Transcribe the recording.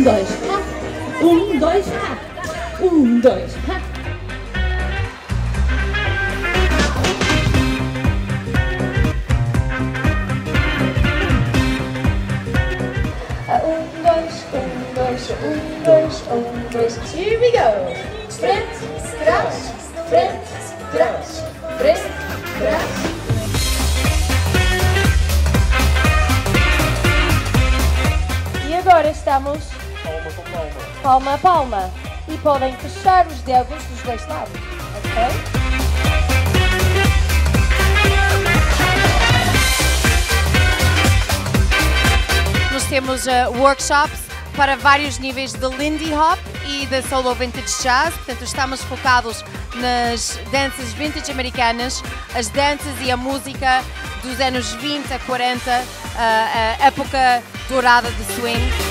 dois, ha. 1, 2, ha. 1, 2, ha. Here we go. Frente, trás, frente, trás, frente, trás. E agora estamos palma a palma. E podem fechar os dedos dos dois lados, ok? Nós temos workshops para vários níveis de Lindy Hop e de Solo Vintage Jazz, portanto estamos focados nas danças vintage americanas, as danças e a música dos anos 20 a 40, a época dourada de swing.